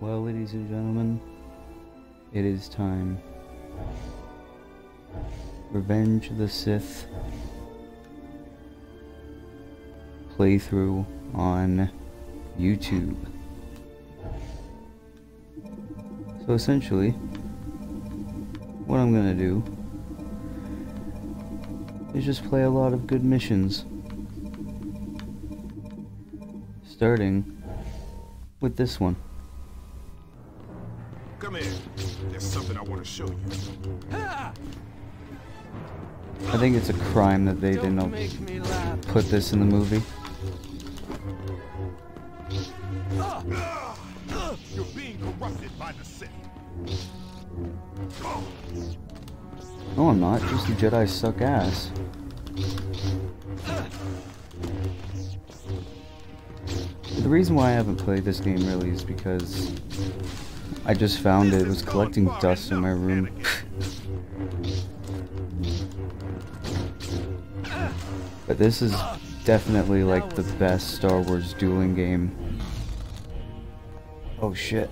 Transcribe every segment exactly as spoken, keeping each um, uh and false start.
Well, ladies and gentlemen, it is time. Revenge of the Sith playthrough on YouTube. So essentially, what I'm gonna do is just play a lot of good missions, starting with this one. Come here. There's something I want to show you. I think it's a crime that they didn't put this in the movie. You're being corrupted by the Sith. No, I'm not. Just the Jedi suck ass. The reason why I haven't played this game really is because I just found it, it was collecting dust in my room. But this is definitely like the best Star Wars dueling game. Oh shit.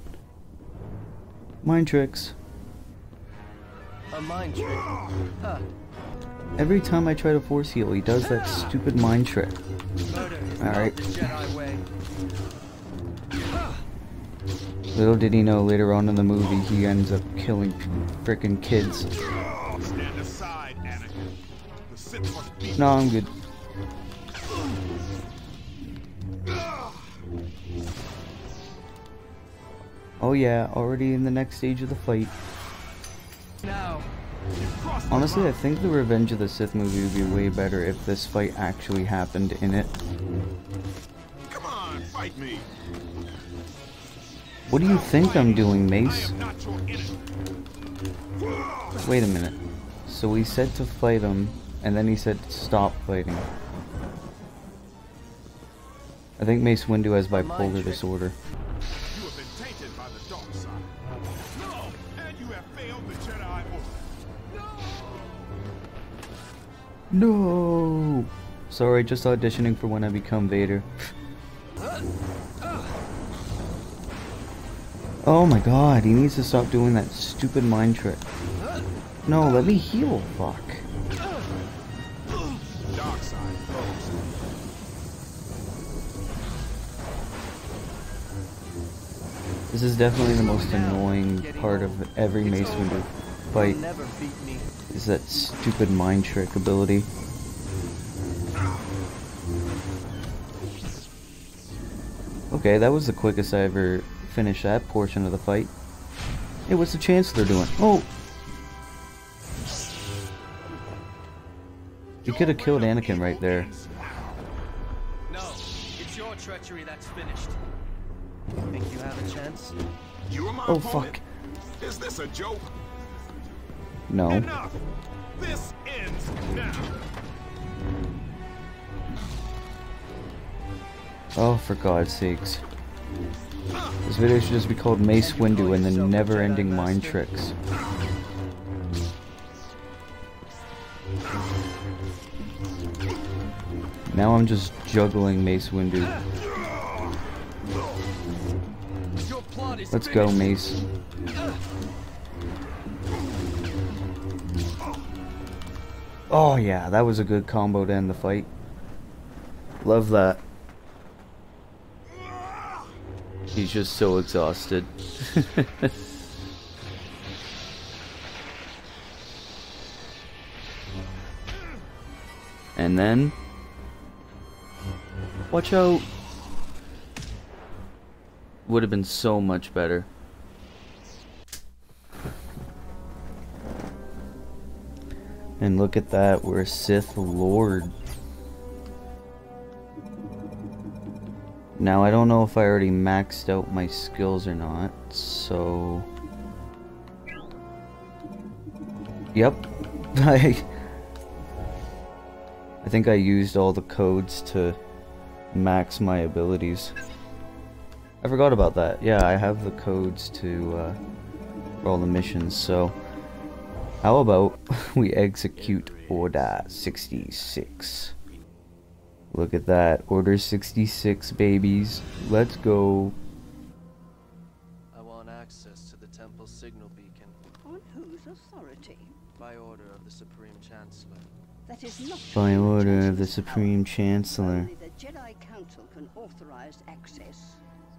Mind tricks. A mind trick. Huh. Every time I try to force heal, he does that stupid mind trick. Alright. Little did he know later on in the movie he ends up killing frickin' kids. Stand aside, Anakin. The Sith must be. No, I'm good. Oh yeah, already in the next stage of the fight. Now. Honestly, I think the Revenge of the Sith movie would be way better if this fight actually happened in it. Come on, fight me. What do you think I'm doing, Mace? I am not your enemy. Wait a minute. So he said to fight him, and then he said stop fighting. I think Mace Windu has bipolar disorder. You have been tainted by the dark side. No, and you have failed the Jedi Order. No. Sorry, just auditioning for when I become Vader. Oh my god, he needs to stop doing that stupid mind trick. No, let me heal, fuck. Dark side foes. This is definitely the most annoying part of every Mace Windu fight, Never beat me. is that stupid mind trick ability. Okay, that was the quickest I ever finished that portion of the fight. Hey, what's the Chancellor doing? Oh! You could have killed Anakin right there. No, it's your treachery that's finished. Think you have a chance? You are my Oh opponent. fuck. Is this a joke? No. Enough. This ends now. Oh, for God's sakes. This video should just be called Mace Windu and the never-ending mind tricks. Now I'm just juggling Mace Windu. Your plot is Let's go, Mace. Oh yeah, that was a good combo to end the fight. Love that. He's just so exhausted. And then... watch out! Would have been so much better. And look at that, we're a Sith Lord. Now I don't know if I already maxed out my skills or not, so... Yep. I... I think I used all the codes to max my abilities. I forgot about that. Yeah, I have the codes to, uh, for all the missions, so... How about we execute Order sixty-six? Look at that. Order sixty-six, babies. Let's go. access to the temple's signal beacon. On whose authority? By order of the Supreme Chancellor. That is not By true. order of the Chancellor's Supreme power. Chancellor. Only the Jedi Council can authorize access.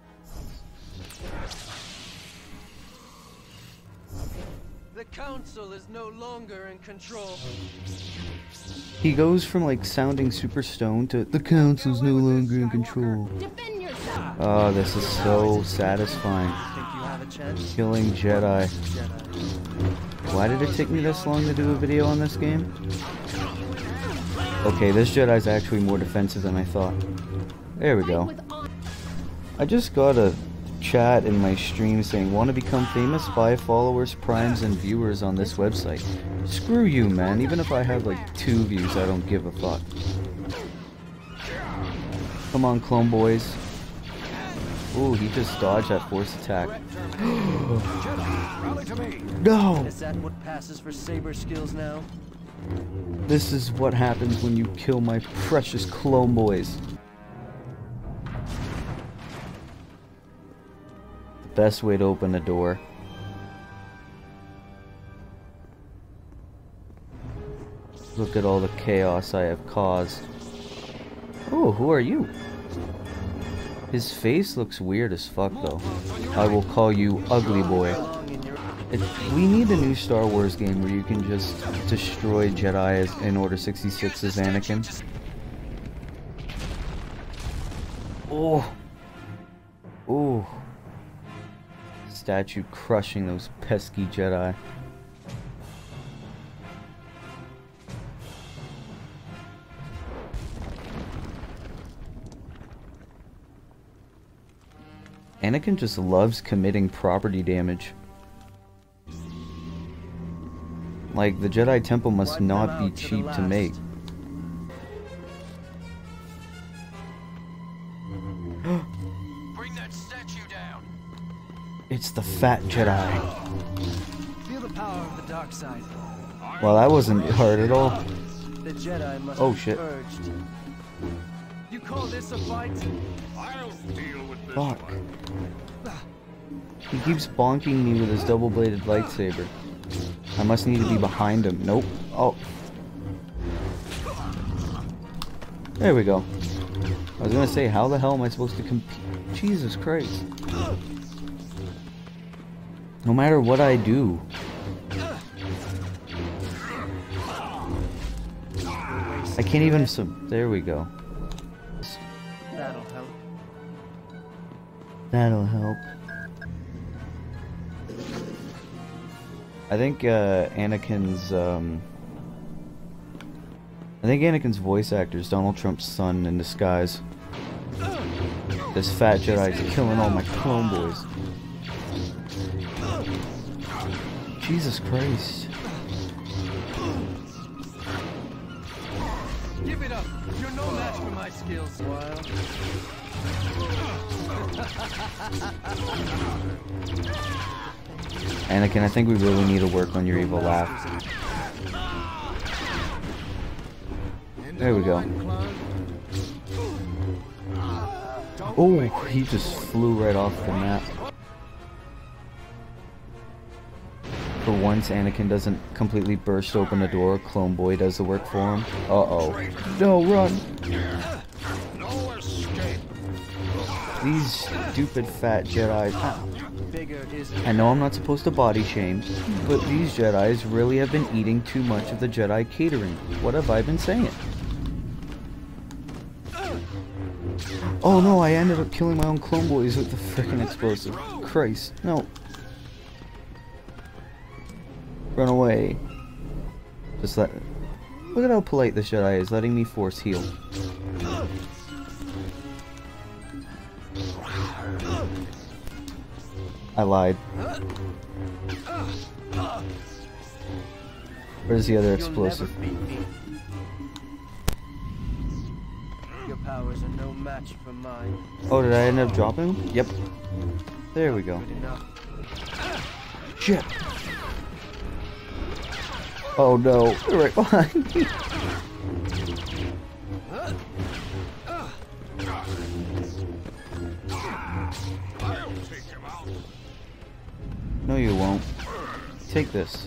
The Council is no longer in control. He goes from like sounding super stoned to the council's no longer in control. Defend yourself! Oh, this is so satisfying. Think you have a chance? Killing Jedi. Jedi. Why did it take me this long to do a video on this game? Okay, this Jedi's actually more defensive than I thought. There we go. I just got a chat in my stream saying, want to become famous? Buy followers, primes, and viewers on this website. Screw you, man. Even if I have like two views, I don't give a fuck. Come on, clone boys. Ooh, he just dodged that force attack. No! Is that what passes for saber skills now? This is what happens when you kill my precious clone boys. The best way to open a door. Look at all the chaos I have caused. Oh, who are you? His face looks weird as fuck though. I will call you Ugly Boy. It, we need a new Star Wars game where you can just destroy Jedi as, in Order sixty-six as Anakin. Oh. Oh. Statue crushing those pesky Jedi. Anakin just loves committing property damage. Like, the Jedi Temple must not be cheap to make. Bring that statue down. It's the fat Jedi. Feel the power of the dark side. Well, that wasn't hard at all. The Jedi must Oh, be shit. purged. You call this a fight? I'll deal with this Fuck. one. He keeps bonking me with his double-bladed lightsaber. I must need to be behind him. Nope. Oh. There we go. I was gonna say, how the hell am I supposed to compete? Jesus Christ. No matter what I do. I can't even sub- there we go. That'll help. That'll help. I think uh, Anakin's um, I think Anakin's voice actor is Donald Trump's son in disguise. This fat Jedi's killing all my clone boys. Jesus Christ. Give it up. You're no match for my skills, Wild. Anakin, I think we really need to work on your evil laugh. There we go. Oh, he just flew right off the map. For once, Anakin doesn't completely burst open a door. Clone Boy does the work for him. Uh-oh. No, run! No escape. These stupid fat Jedi. Bigger is I know I'm not supposed to body shame, but these Jedis really have been eating too much of the Jedi catering. What have I been saying? Oh no, I ended up killing my own clone boys with the frickin' explosive. Christ, no. Run away. Just let... Look at how polite this Jedi is, letting me force heal. I lied. Where's the other explosive? You'll never beat me. Your powers are no match for mine. Oh, did I end up dropping him? Yep. There we go. Good enough. Shit. Oh no, they're right behind me. I'll take him out. No, you won't. Take this.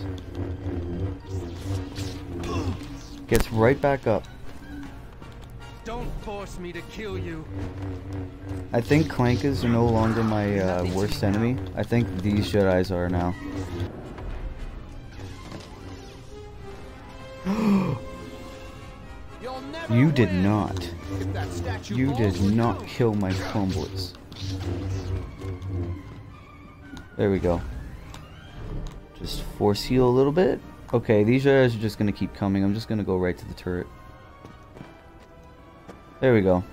Gets right back up. Don't force me to kill you. I think Clankers are no longer my uh, worst enemy. I think these Jedis are now. You did not. You did not kill my Chromblitz. There we go. Just force heal a little bit. Okay, these Jedis are just gonna keep coming. I'm just gonna go right to the turret. There we go.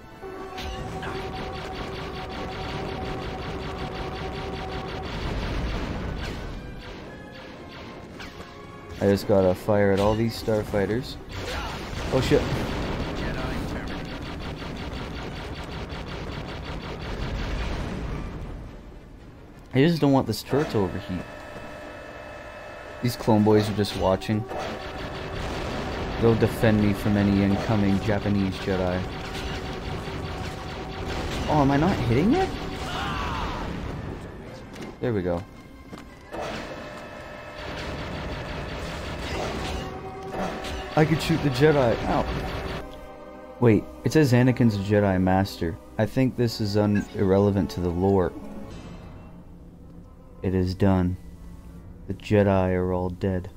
I just gotta fire at all these starfighters. Oh shit. I just don't want this turret to overheat. These clone boys are just watching. They'll defend me from any incoming Japanese Jedi. Oh, am I not hitting it? There we go. I could shoot the Jedi. Ow. Wait, it says Anakin's a Jedi Master. I think this is un irrelevant to the lore. It is done. The Jedi are all dead.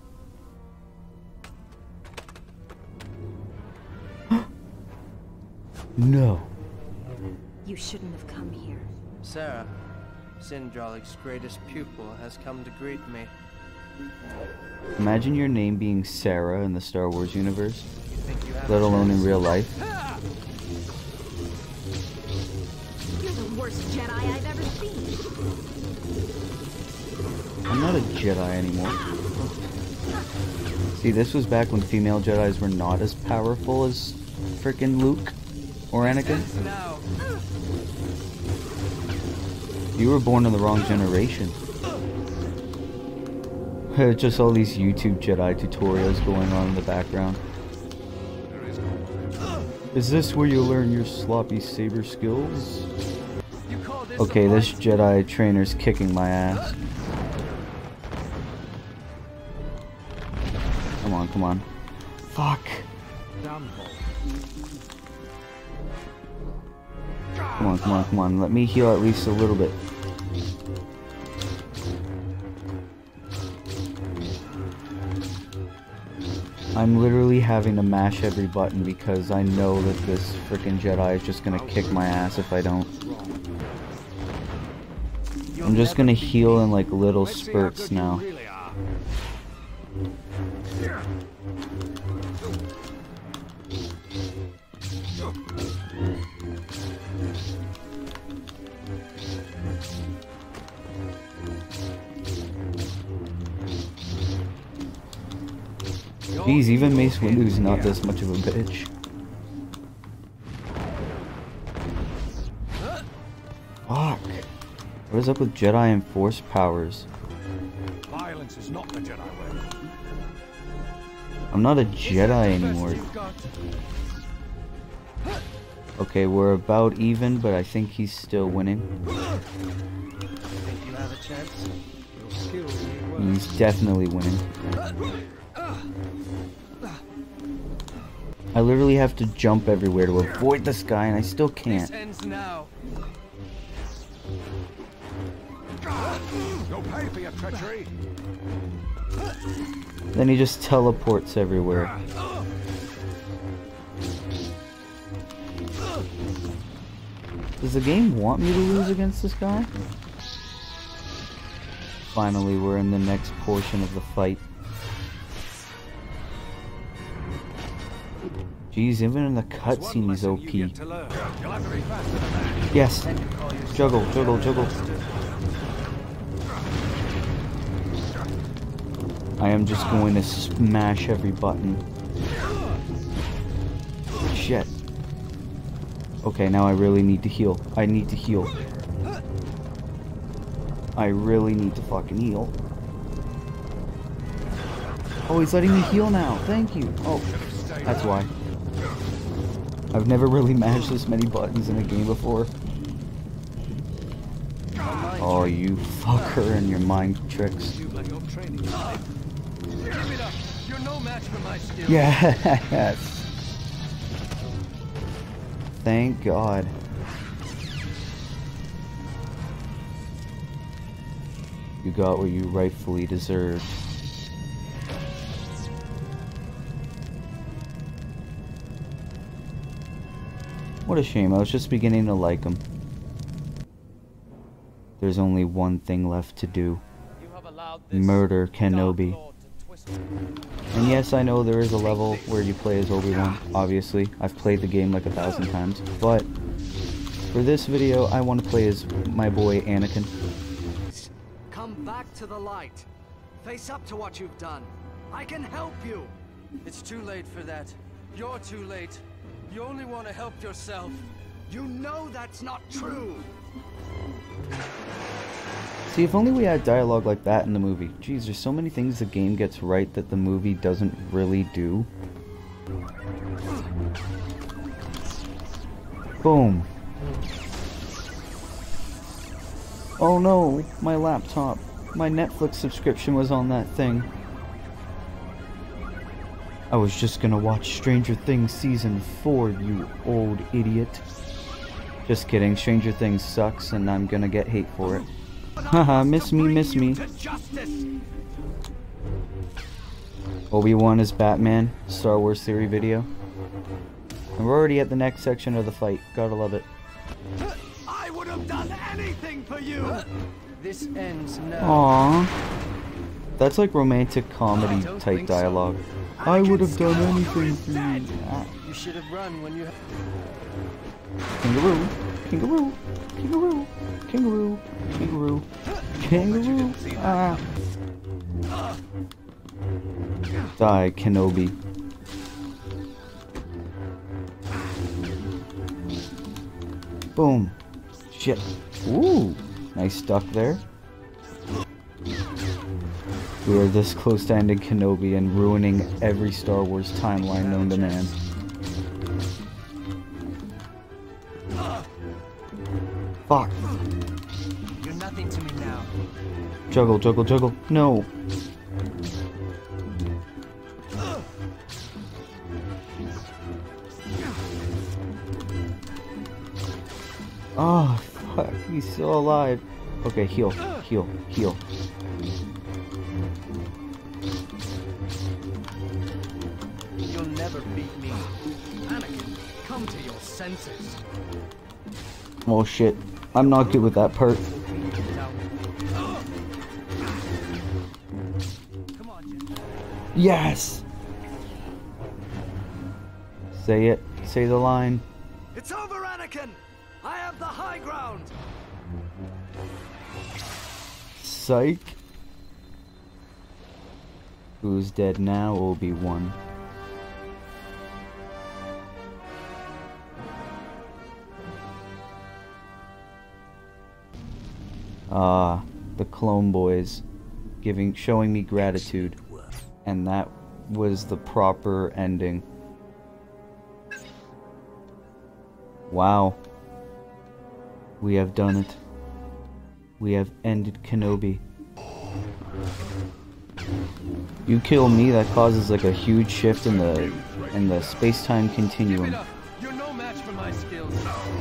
No. You shouldn't have come here. Sarah, Sindralik's greatest pupil, has come to greet me. Imagine your name being Sarah in the Star Wars universe, You think you have let a alone chance? in real life. You're the worst Jedi I've ever seen. I'm not a Jedi anymore. See, this was back when female Jedis were not as powerful as frickin' Luke or Anakin. Now. You were born in the wrong generation. Just all these YouTube Jedi tutorials going on in the background. Is this where you learn your sloppy saber skills? You call this Okay, a this fight? Jedi trainer's kicking my ass. Come on, come on. Fuck. Come on, come on, come on. Let me heal at least a little bit. I'm literally having to mash every button because I know that this frickin' Jedi is just gonna kick my ass if I don't. I'm just gonna heal in like little spurts now. Jeez, even Mace Windu's not this much of a bitch. Fuck. What is up with Jedi and Force powers? Violence is not the Jedi way. I'm not a Jedi anymore. Okay, we're about even, but I think he's still winning. Think you have a chance? Your skills need work. He's definitely winning. I literally have to jump everywhere to avoid this guy, and I still This can't. ends now. You'll pay for your treachery. Then he just teleports everywhere. Does the game want me to lose against this guy? Finally, we're in the next portion of the fight. Jeez, even in the cutscene he's O P. You'll have to be faster than that. Yes! Juggle, juggle, juggle. I am just going to smash every button. Shit. Okay, now I really need to heal. I need to heal. I really need to fucking heal. Oh, he's letting me heal now. Thank you. Oh, that's why. I've never really mashed this many buttons in a game before. Oh, you fucker and your mind tricks. You like your training. Give it up. You're no match for my skills. Yes. Thank God. You got what you rightfully deserved. What a shame, I was just beginning to like him. There's only one thing left to do. Murder Kenobi. And yes, I know there is a level where you play as Obi-Wan, obviously. I've played the game like a thousand times. But, for this video, I want to play as my boy Anakin. Come back to the light. Face up to what you've done. I can help you. It's too late for that. You're too late. You only want to help yourself. You know that's not true. See, if only we had dialogue like that in the movie. Jeez, there's so many things the game gets right that the movie doesn't really do. Boom. Oh no, my laptop. My Netflix subscription was on that thing. I was just gonna watch Stranger Things Season four, you old idiot. Just kidding, Stranger Things sucks and I'm gonna get hate for it. Haha, miss me, miss me. Obi-Wan is Batman, Star Wars theory video. And we're already at the next section of the fight, gotta love it. I would have done anything for you. This ends now. Aww. That's like romantic comedy type so. dialogue. I would have done anything for you. Ah. You should have run when you. Kangaroo, kangaroo, kangaroo, kangaroo, kangaroo, kangaroo. Ah. Die, Kenobi. Boom. Shit. Ooh. Nice duck there. We are this close to ending Kenobi and ruining every Star Wars timeline known to man. Fuck. You're nothing to me now. Juggle, juggle, juggle. No. Oh, fuck. He's still alive. Okay, heal, heal, heal. You'll never beat me. Anakin, come to your senses. Oh shit. I'm not good with that part. Come on, Jen. Yes! Say it. Say the line. It's over, Anakin. I have the high ground. Psych. Who's dead now? Obi-Wan. Ah, the Clone Boys giving, showing me gratitude, and that was the proper ending. Wow. We have done it. We have ended Kenobi. You kill me, that causes like a huge shift in the in the space-time continuum. You're no match for my skills.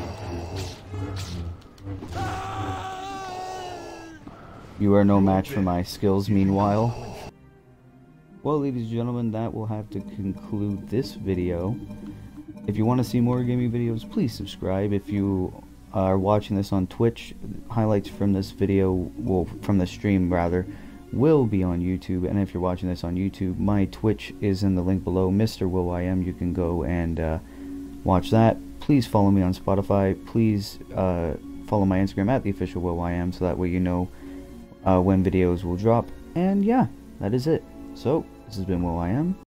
You are no match for my skills, meanwhile. Well, ladies and gentlemen, that will have to conclude this video. If you want to see more gaming videos, please subscribe. If you are watching this on Twitch, highlights from this video, well, from the stream rather, will be on YouTube. And if you're watching this on YouTube, my Twitch is in the link below, Mister Will Y M. You can go and uh, watch that. Please follow me on Spotify. Please uh, follow my Instagram at the official Will Y M, so that way you know uh, when videos will drop. And yeah, that is it. So, this has been Will Y M.